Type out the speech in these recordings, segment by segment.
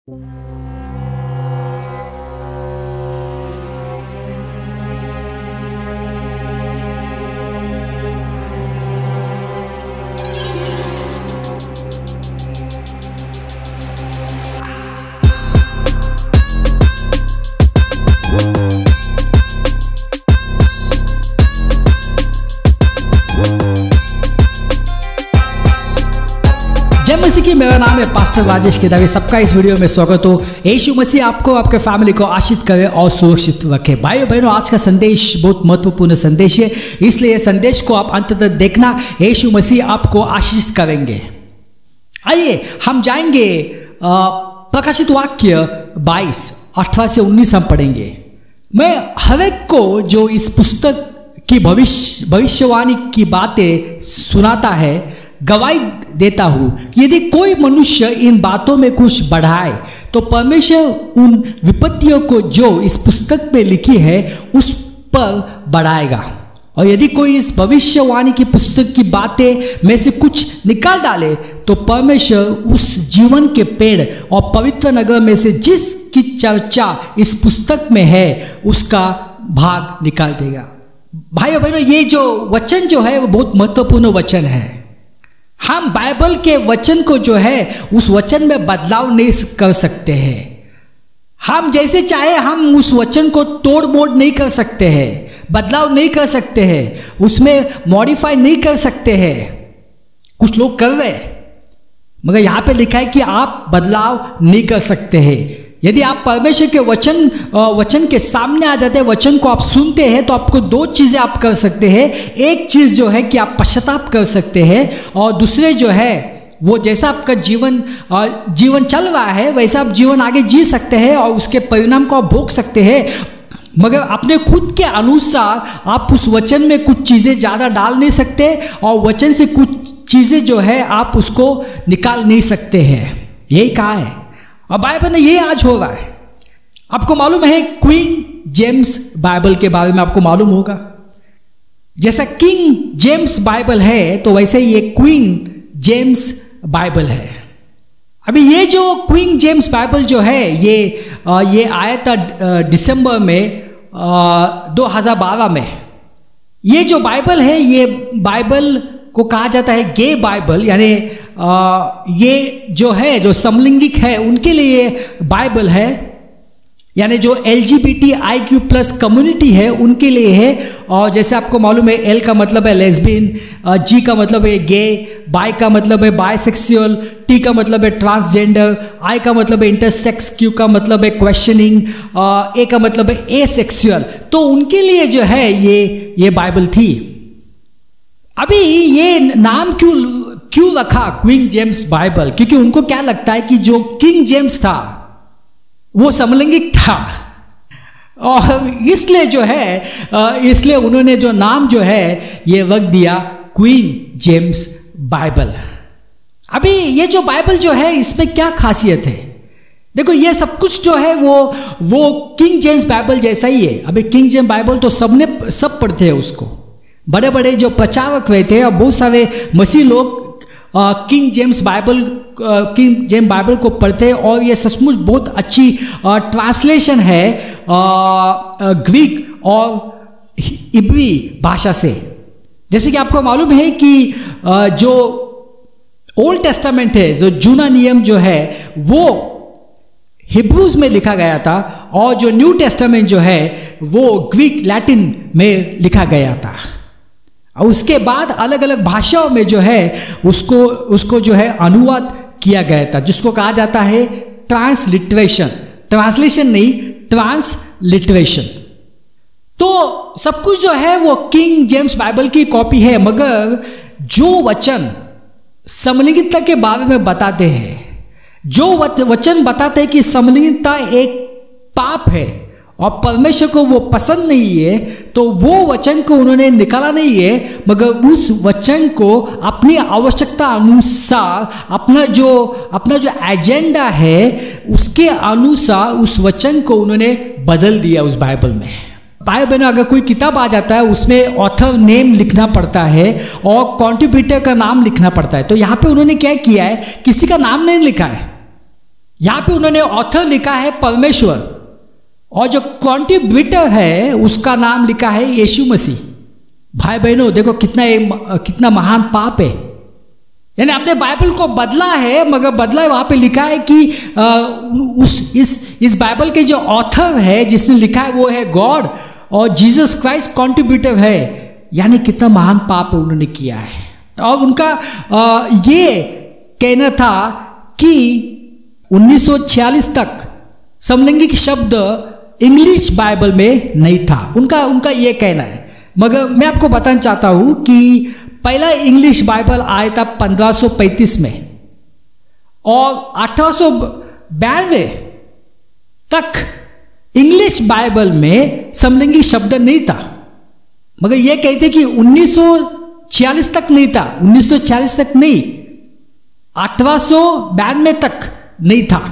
जय मसीह की। मेरा नाम है पास्टर राजेश केदावी। सबका इस वीडियो में स्वागत हो। यीशु मसीह आपको आपके फैमिली को आशीष करे और सुरक्षित रखे। भाइयों बहनों, आज का संदेश बहुत महत्वपूर्ण संदेश है, इसलिए संदेश को आप अंत तक देखना। यीशु मसीह आपको आशीष करेंगे। आइए हम जाएंगे प्रकाशित वाक्य 22:18 से 19 हम पढ़ेंगे। मैं हर एक को जो इस पुस्तक की भविष्यवाणी की बातें सुनाता है गवाही देता हूं। यदि कोई मनुष्य इन बातों में कुछ बढ़ाए तो परमेश्वर उन विपत्तियों को जो इस पुस्तक में लिखी है उस पर बढ़ाएगा, और यदि कोई इस भविष्यवाणी की पुस्तक की बातें में से कुछ निकाल डाले तो परमेश्वर उस जीवन के पेड़ और पवित्र नगर में से जिसकी चर्चा इस पुस्तक में है उसका भाग निकाल देगा। भाइयों बहनों, ये जो वचन जो है वो बहुत महत्वपूर्ण वचन है। हम बाइबल के वचन को जो है उस वचन में बदलाव नहीं कर सकते हैं। हम जैसे चाहे हम उस वचन को तोड़ मोड़ नहीं कर सकते हैं, बदलाव नहीं कर सकते हैं, उसमें मॉडिफाई नहीं कर सकते हैं। कुछ लोग कर रहे हैं, मगर यहां पे लिखा है कि आप बदलाव नहीं कर सकते हैं। यदि आप परमेश्वर के वचन के सामने आ जाते हैं, वचन को आप सुनते हैं, तो आपको दो चीजें आप कर सकते हैं। एक चीज जो है कि आप पश्चाताप कर सकते हैं, और दूसरे जो है वो जैसा आपका जीवन चल रहा है वैसा आप जीवन आगे जी सकते हैं और उसके परिणाम को आप भोग सकते हैं। मगर अपने खुद के अनुसार आप उस वचन में कुछ चीजें ज्यादा डाल नहीं सकते, और वचन से कुछ चीजें जो है आप उसको निकाल नहीं सकते हैं। यही कहा है, और बाइबल में ये आज हो रहा है। आपको मालूम है क्वीन जेम्स बाइबल के बारे में आपको मालूम होगा। जैसा किंग जेम्स बाइबल है तो वैसे ये क्वीन जेम्स बाइबल है। अभी ये जो क्वीन जेम्स बाइबल जो है ये आया था दिसंबर में 2012 में। ये जो बाइबल है ये बाइबल को कहा जाता है गे बाइबल, यानी ये जो है जो समलिंगिक है उनके लिए बाइबल है, यानी जो LGBTIQ+ कम्युनिटी है उनके लिए है। और जैसे आपको मालूम है L का मतलब है लेस्बियन, G का मतलब है गे, बाय का मतलब है बायसेक्सुअल, T का मतलब है ट्रांसजेंडर, I का मतलब है इंटरसेक्स, Q का मतलब है क्वेश्चनिंग, A का मतलब है एसेक्सुअल। तो उनके लिए जो है ये बाइबल थी। अभी ये नाम क्यों रखा क्वीन जेम्स बाइबल? क्योंकि उनको क्या लगता है कि जो किंग जेम्स था वो समलैंगिक था, और इसलिए जो है इसलिए उन्होंने जो नाम जो है ये रख दिया क्वीन जेम्स बाइबल। अभी ये जो बाइबल जो है इसमें क्या खासियत है? देखो, ये सब कुछ जो है वो किंग जेम्स बाइबल जैसा ही है। अभी किंग जेम्स बाइबल तो सब पढ़ते हैं उसको, बड़े बड़े जो प्रचारक रहते हैं और बहुत सारे मसीह लोग किंग जेम्स बाइबल को पढ़ते हैं, और ये सचमुच बहुत अच्छी ट्रांसलेशन है ग्रीक और इब्री भाषा से। जैसे कि आपको मालूम है कि जो ओल्ड टेस्टामेंट है, जो जूना नियम जो है वो हिब्रूज में लिखा गया था, और जो न्यू टेस्टामेंट जो है वो ग्रीक लैटिन में लिखा गया था। और उसके बाद अलग अलग भाषाओं में जो है उसको जो है अनुवाद किया गया था, जिसको कहा जाता है ट्रांसलिटरेशन। ट्रांसलेशन नहीं, ट्रांसलिटरेशन। तो सब कुछ जो है वो किंग जेम्स बाइबल की कॉपी है, मगर जो वचन समलिंगिकता के बारे में बताते हैं, जो वचन बताते हैं कि समलिंगिकता एक पाप है और परमेश्वर को वो पसंद नहीं है, तो वो वचन को उन्होंने निकाला नहीं है, मगर उस वचन को अपनी आवश्यकता अनुसार अपना जो एजेंडा है उसके अनुसार उस वचन को उन्होंने बदल दिया उस बाइबल में। बाइबल में अगर कोई किताब आ जाता है उसमें ऑथर नेम लिखना पड़ता है और कॉन्ट्रीब्यूटर का नाम लिखना पड़ता है। तो यहाँ पे उन्होंने क्या किया है, किसी का नाम नहीं लिखा है, यहां पे उन्होंने ऑथर लिखा है परमेश्वर, और जो कॉन्ट्रीब्यूटर है उसका नाम लिखा है यीशु मसीह। भाई बहनों देखो कितना महान पाप है। यानी आपने बाइबल को बदला है, मगर बदला है वहां पे लिखा है कि इस बाइबल के जो ऑथर है जिसने लिखा है वो है गॉड, और जीसस क्राइस्ट कॉन्ट्रीब्यूटर है। यानी कितना महान पाप उन्होंने किया है। और उनका ये कहना था कि 1946 तक समलैंगिक शब्द इंग्लिश बाइबल में नहीं था। उनका ये कहना है। मगर मैं आपको बताना चाहता हूं कि पहला इंग्लिश बाइबल आया था 1535 में, और 1892 तक इंग्लिश बाइबल में समलैंगिक शब्द नहीं था। मगर ये कहते कि 1946 तक नहीं था, 1946 तक नहीं, 1892 तक नहीं था।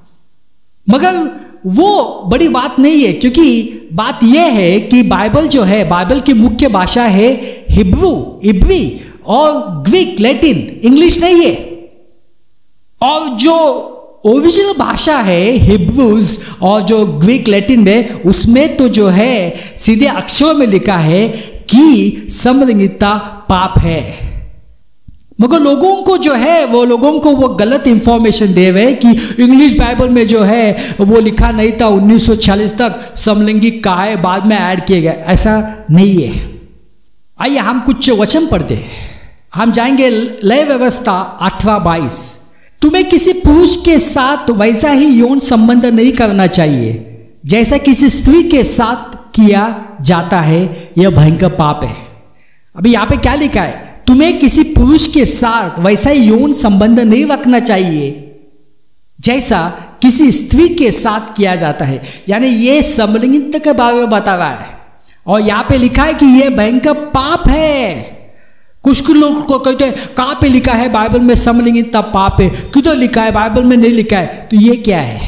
मगर वो बड़ी बात नहीं है, क्योंकि बात यह है कि बाइबल जो है, बाइबल की मुख्य भाषा है इब्री और ग्रीक, लैटिन, इंग्लिश नहीं है। और जो ओरिजिनल भाषा है हिब्रूज और जो ग्रीक लैटिन में, उसमें तो जो है सीधे अक्षरों में लिखा है कि समलैंगिकता पाप है। मगर लोगों को जो है वो गलत इंफॉर्मेशन दे रहे हैं कि इंग्लिश बाइबल में जो है वो लिखा नहीं था, 1946 तक समलैंगिक का है, बाद में ऐड किए गए। ऐसा नहीं है। आइए हम कुछ वचन पढ़ते हैं। हम जाएंगे लय व्यवस्था 8:22। तुम्हें किसी पुरुष के साथ वैसा ही यौन संबंध नहीं करना चाहिए जैसा किसी स्त्री के साथ किया जाता है, यह भयंकर पाप है। अभी यहां पे क्या लिखा है? तुम्हें किसी पुरुष के साथ वैसा ही यौन संबंध नहीं रखना चाहिए जैसा किसी स्त्री के साथ किया जाता है। यानी ये समलैंगिकता के बारे में बता रहा है, और यहां पे लिखा है कि यह भयंकर पाप है। कुछ लोग को कहते हैं कहां पे लिखा है बाइबल में समलैंगिकता पाप है, किधर लिखा है, बाइबल में नहीं लिखा है। तो ये क्या है?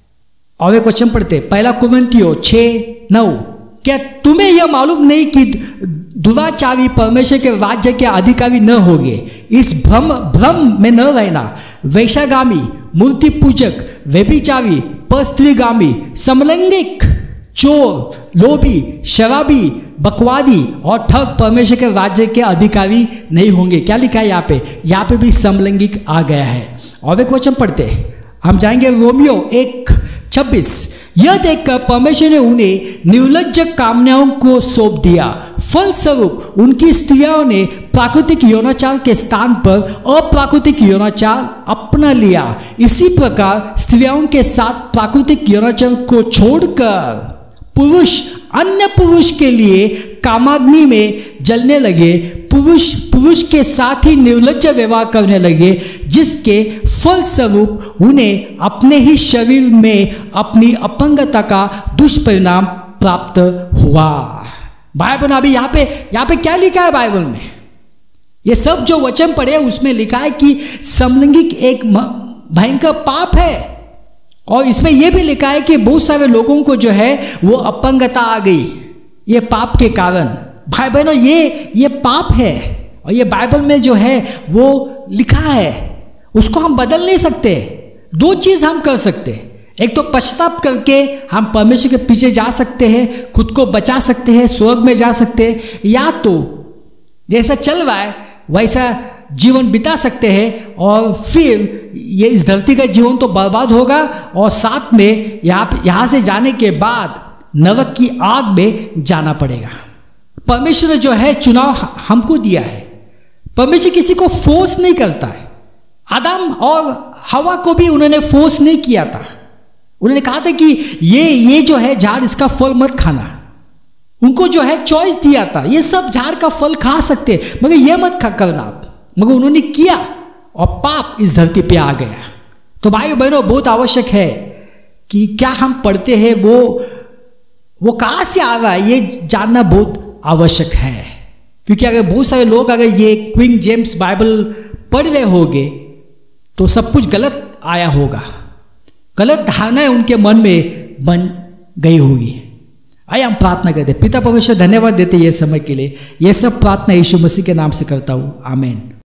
और एक क्वेश्चन पढ़ते, 1 कुरिन्थियों 6:9। क्या तुम्हें यह मालूम नहीं कि दुराचारी परमेश्वर के राज्य के अधिकारी न होंगे? इस भ्रम में न रहना। वैश्यागामी, मूर्ति पूजक, व्यभिचारी, परस्त्रीगामी, समलैंगिक, चोर, लोभी, शराबी, बकवादी और ठग परमेश्वर के राज्य के अधिकारी नहीं होंगे। क्या लिखा है यहाँ पे? यहाँ पे भी समलैंगिक आ गया है। और एक वचन पढ़ते हम जाएंगे रोमियो 1:26। यह देखकर परमेश्वर ने उन्हें निर्लज्ज कामनाओं को सौंप दिया, फलस्वरूप उनकी स्त्रियों ने प्राकृतिक यौनाचार के स्थान पर अप्राकृतिक यौनाचार अपना लिया। इसी प्रकार स्त्रियों के साथ प्राकृतिक यौनाचार को छोड़कर पुरुष अन्य पुरुष के लिए कामाग्नि में जलने लगे, पुरुष के साथ ही निर्लज्ज व्यवहार करने लगे, जिसके फलस्वरूप उन्हें अपने ही शरीर में अपनी अपंगता का दुष्परिणाम प्राप्त हुआ। बाइबल अभी यहाँ पे क्या लिखा है बाइबल में? ये सब जो वचन पढ़े उसमें लिखा है कि समलैंगिक एक भयंकर पाप है, और इसमें यह भी लिखा है कि बहुत सारे लोगों को जो है वो अपंगता आ गई ये पाप के कारण। भाई बहनों ये पाप है, और ये बाइबल में जो है वो लिखा है, उसको हम बदल नहीं सकते। दो चीज हम कर सकते, एक तो पश्चाताप करके हम परमेश्वर के पीछे जा सकते हैं, खुद को बचा सकते हैं, स्वर्ग में जा सकते हैं, या तो जैसा चल रहा है वैसा जीवन बिता सकते हैं, और फिर ये इस धरती का जीवन तो बर्बाद होगा, और साथ में यहां से जाने के बाद नरक की आग में जाना पड़ेगा। परमेश्वर ने जो है चुनाव हमको दिया है। परमेश्वर किसी को फोर्स नहीं करता है। आदम और हवा को भी उन्होंने फोर्स नहीं किया था। उन्होंने कहा था कि ये जो है झाड़, इसका फल मत खाना। उनको जो है चॉइस दिया था, ये सब झाड़ का फल खा सकते मगर ये मत करना आप। मगर उन्होंने किया, और पाप इस धरती पे आ गया। तो भाई बहनों बहुत आवश्यक है कि क्या हम पढ़ते हैं वो कहां से आ रहा है, ये जानना बहुत आवश्यक है। क्योंकि अगर बहुत सारे लोग अगर ये क्विंग जेम्स बाइबल पढ़ रहे होंगे तो सब कुछ गलत आया होगा, गलत धारणाएं उनके मन में बन गई होगी। आइए हम प्रार्थना करते। पिता परमेश्वर धन्यवाद देते ये समय के लिए। ये सब प्रार्थना यीशु मसीह के नाम से करता हूं, आमीन।